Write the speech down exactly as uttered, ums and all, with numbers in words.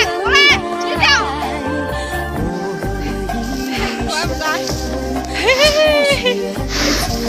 出来，低调。乖不乖？嘿嘿嘿。